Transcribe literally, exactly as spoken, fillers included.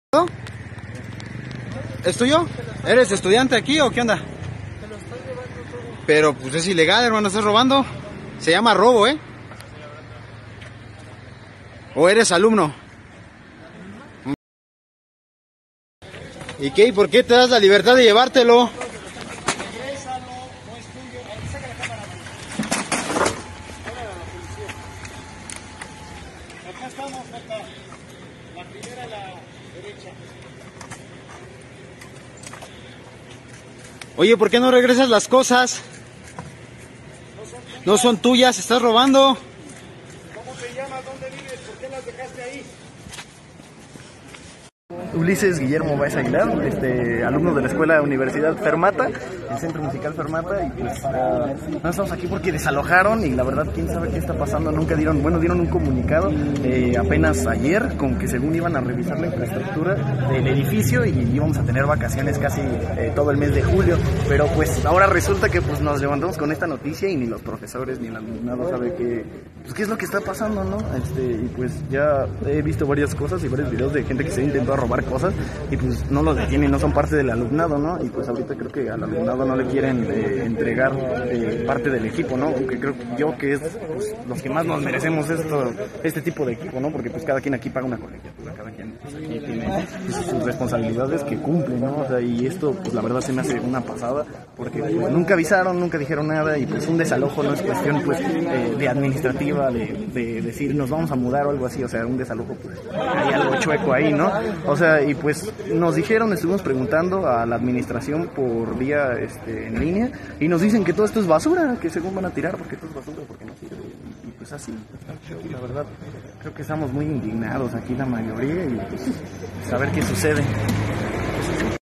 ¿No? ¿Es tuyo? ¿Eres estudiante aquí o qué onda? Pero pues es ilegal, hermano, estás robando. Se llama robo, ¿eh? ¿O eres alumno? ¿Y qué? ¿Y por qué te das la libertad de llevártelo? Acá estamos, acá. La primera a la derecha. Oye, ¿por qué no regresas las cosas? No son tuyas, estás robando. ¿Cómo te llamas? ¿Dónde vives? ¿Por qué las dejaste ahí? Ulises Guillermo Báez Aguilar, este, alumno de la Escuela Universidad Fermata, el Centro Musical Fermata, y pues uh, no estamos aquí porque desalojaron y la verdad quién sabe qué está pasando, nunca dieron, bueno, dieron un comunicado eh, apenas ayer con que según iban a revisar la infraestructura del edificio y íbamos a tener vacaciones casi eh, todo el mes de julio, pero pues ahora resulta que pues nos levantamos con esta noticia y ni los profesores ni el alumnado sabe qué, pues, qué es lo que está pasando, ¿no? Este, y pues ya he visto varias cosas y varios videos de gente que se intentó robar cosas y pues no los detienen, no son parte del alumnado, ¿no? Y pues ahorita creo que al alumnado no le quieren eh, entregar eh, parte del equipo, ¿no? Aunque creo yo que es pues, los que más nos merecemos esto, este tipo de equipo, ¿no? Porque pues cada quien aquí paga una colegiatura, cada quien pues, aquí tiene pues, sus responsabilidades que cumple, ¿no? O sea, y esto pues la verdad se me hace una pasada porque pues, nunca avisaron, nunca dijeron nada y pues un desalojo no es cuestión pues eh, de administrativa, de, de decir nos vamos a mudar o algo así, o sea, un desalojo pues hay algo chueco ahí, ¿no? O sea, y pues nos dijeron, estuvimos preguntando a la administración por vía este, en línea y nos dicen que todo esto es basura, que según van a tirar porque esto es basura, porque no sirve. Y, y pues así, la verdad, creo que estamos muy indignados aquí la mayoría y pues a ver qué sucede.